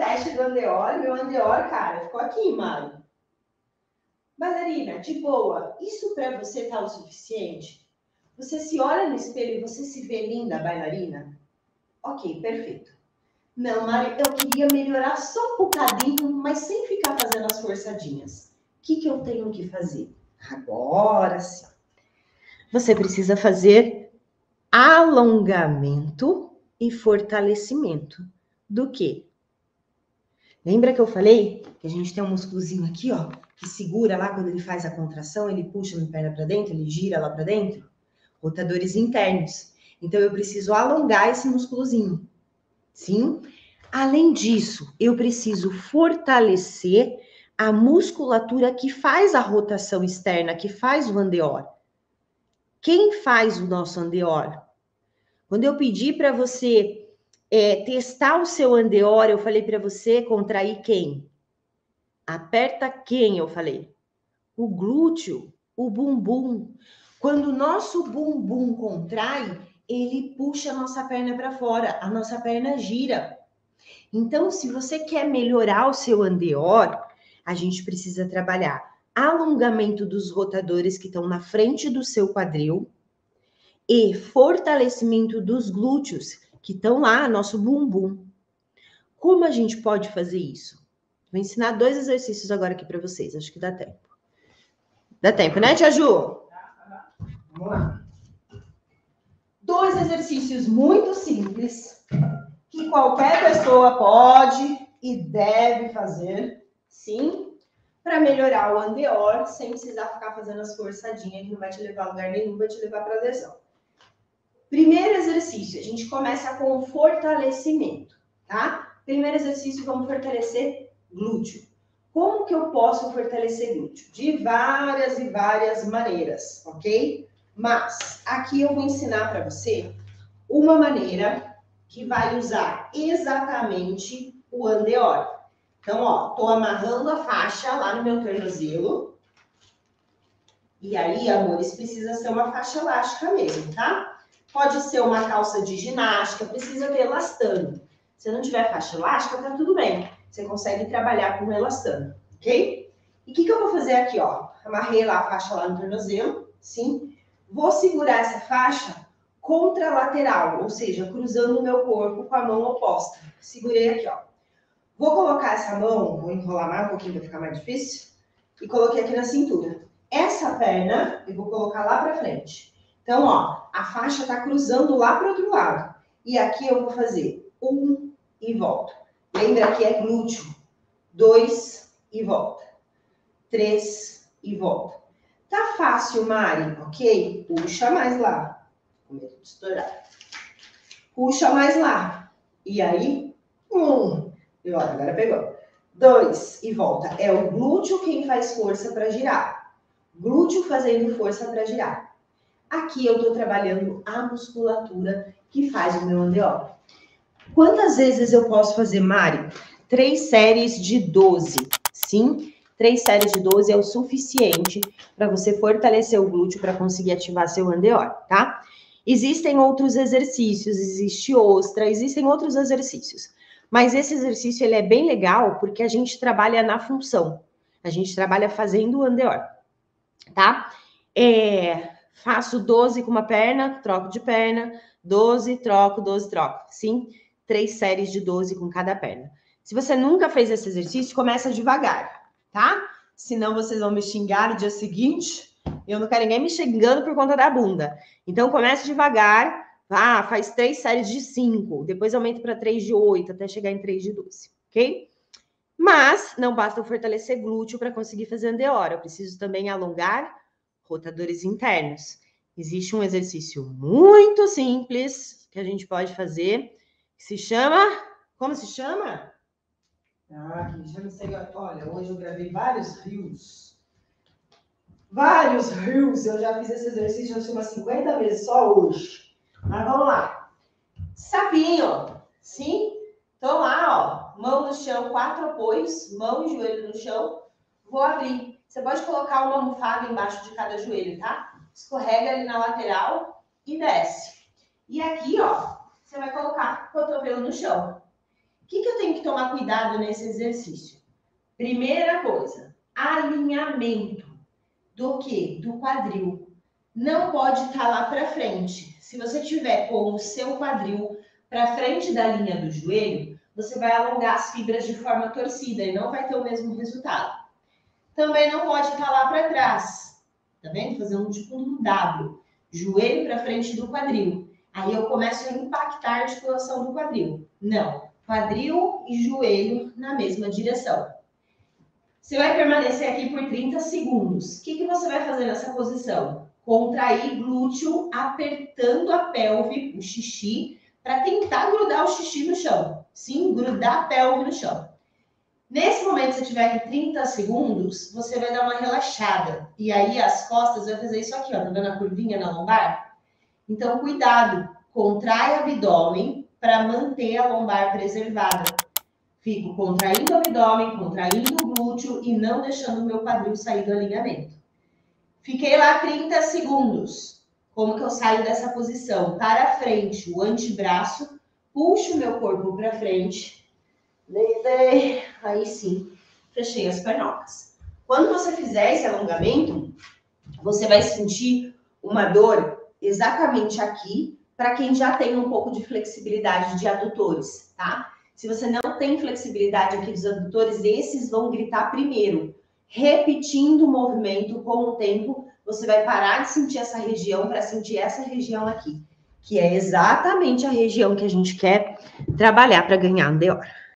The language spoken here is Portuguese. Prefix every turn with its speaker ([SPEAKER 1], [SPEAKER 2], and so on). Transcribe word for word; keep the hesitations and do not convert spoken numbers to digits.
[SPEAKER 1] teste do andeor, meu andeor, cara, ficou aqui, Mari. Bailarina, de boa, isso para você tá o suficiente? Você se olha no espelho e você se vê linda, bailarina? Ok, perfeito. Não, Mari, eu queria melhorar só um bocadinho, mas sem ficar fazendo as forçadinhas. O que, que eu tenho que fazer? Agora sim. Você precisa fazer alongamento e fortalecimento. Do quê? Lembra que eu falei que a gente tem um músculozinho aqui, ó, que segura lá quando ele faz a contração, ele puxa minha perna para dentro, ele gira lá para dentro? Rotadores internos. Então, eu preciso alongar esse músculozinho. Sim? Além disso, eu preciso fortalecer a musculatura que faz a rotação externa, que faz o andeor. Quem faz o nosso andeor? Quando eu pedi para você é, testar o seu andeor, eu falei para você contrair quem? Aperta quem, eu falei? O glúteo, o bumbum. Quando o nosso bumbum contrai, ele puxa a nossa perna para fora, a nossa perna gira. Então, se você quer melhorar o seu andeor, a gente precisa trabalhar alongamento dos rotadores que estão na frente do seu quadril e fortalecimento dos glúteos que estão lá, nosso bumbum. Como a gente pode fazer isso? Vou ensinar dois exercícios agora aqui para vocês, acho que dá tempo. Dá tempo, né, Tia Ju? Vamos lá. Dois exercícios muito simples que qualquer pessoa pode e deve fazer, sim, para melhorar o andeor sem precisar ficar fazendo as forçadinhas que não vai te levar a lugar nenhum, vai te levar para lesão. Primeiro exercício, a gente começa com o fortalecimento, tá? Primeiro exercício, vamos fortalecer glúteo. Como que eu posso fortalecer glúteo? De várias e várias maneiras, ok? Mas aqui eu vou ensinar para você uma maneira que vai usar exatamente o andeor. Então, ó, tô amarrando a faixa lá no meu tornozelo. E aí, amores, precisa ser uma faixa elástica mesmo, tá? Pode ser uma calça de ginástica, precisa ter elastano. Se não tiver faixa elástica, tá tudo bem. Você consegue trabalhar com elastano, ok? E o que, que eu vou fazer aqui, ó? Amarrei lá a faixa lá no tornozelo, sim. Vou segurar essa faixa contralateral, ou seja, cruzando o meu corpo com a mão oposta. Segurei aqui, ó. Vou colocar essa mão, vou enrolar mais um pouquinho para ficar mais difícil, e coloquei aqui na cintura. Essa perna eu vou colocar lá para frente. Então, ó, a faixa tá cruzando lá para o outro lado. E aqui eu vou fazer um e volta. Lembra que é glúteo. Dois e volta. Três e volta. Tá fácil, Mari, ok? Puxa mais lá. Com medo de estourar. Puxa mais lá. E aí, um. E olha, agora pegou. Dois e volta. É o glúteo quem faz força para girar. Glúteo fazendo força para girar. Aqui eu tô trabalhando a musculatura que faz o meu andeor. Quantas vezes eu posso fazer, Mari? Três séries de doze. Sim, três séries de doze é o suficiente para você fortalecer o glúteo para conseguir ativar seu andeor, tá? Existem outros exercícios, existe ostra, existem outros exercícios. Mas esse exercício ele é bem legal porque a gente trabalha na função. A gente trabalha fazendo o andeor, tá? É, faço doze com uma perna, troco de perna, doze, troco, doze, troco. Sim, três séries de doze com cada perna. Se você nunca fez esse exercício, começa devagar, tá? Senão vocês vão me xingar no dia seguinte. Eu não quero ninguém me xingando por conta da bunda. Então, comece devagar. Ah, faz três séries de cinco. Depois aumenta para três de oito, até chegar em três de doze, ok? Mas não basta eu fortalecer glúteo para conseguir fazer andeor. Eu preciso também alongar rotadores internos. Existe um exercício muito simples que a gente pode fazer, que se chama... Como se chama? Ah, que já não sei. Olha, hoje eu gravei vários reels. Vários reels. Eu já fiz esse exercício acho que umas cinquenta vezes só hoje. Mas vamos lá. Sapinho. Sim? Então lá, ó. Mão no chão, quatro apoios. Mão e joelho no chão. Vou abrir. Você pode colocar uma almofada embaixo de cada joelho, tá? Escorrega ali na lateral e desce. E aqui, ó, você vai colocar o cotovelo no chão. O que, que eu tenho que tomar cuidado nesse exercício? Primeira coisa, alinhamento do quê? Do quadril. Não pode estar lá para frente. Se você tiver com o seu quadril para frente da linha do joelho, você vai alongar as fibras de forma torcida e não vai ter o mesmo resultado. Também não pode estar lá para trás. Tá vendo? Fazer um tipo um W. Joelho para frente do quadril. Aí eu começo a impactar a articulação do quadril. Não. Quadril e joelho na mesma direção. Você vai permanecer aqui por trinta segundos. O que, que você vai fazer nessa posição? Contrair glúteo, apertando a pelve, o xixi, para tentar grudar o xixi no chão. Sim, grudar a pelve no chão. Nesse momento, se você tiver aqui trinta segundos, você vai dar uma relaxada. E aí as costas vai fazer isso aqui, ó. Tá vendo a curvinha na lombar? Então, cuidado. Contrai o abdômen para manter a lombar preservada. Fico contraindo o abdômen, contraindo o glúteo e não deixando o meu quadril sair do alinhamento. Fiquei lá trinta segundos. Como que eu saio dessa posição? Para frente, o antebraço, puxo o meu corpo para frente. Deitei, aí sim, fechei as pernocas. Quando você fizer esse alongamento, você vai sentir uma dor exatamente aqui, para quem já tem um pouco de flexibilidade de adutores, tá? Se você não tem flexibilidade aqui dos adutores, esses vão gritar primeiro. Repetindo o movimento com o tempo, você vai parar de sentir essa região para sentir essa região aqui, que é exatamente a região que a gente quer trabalhar para ganhar um D O R.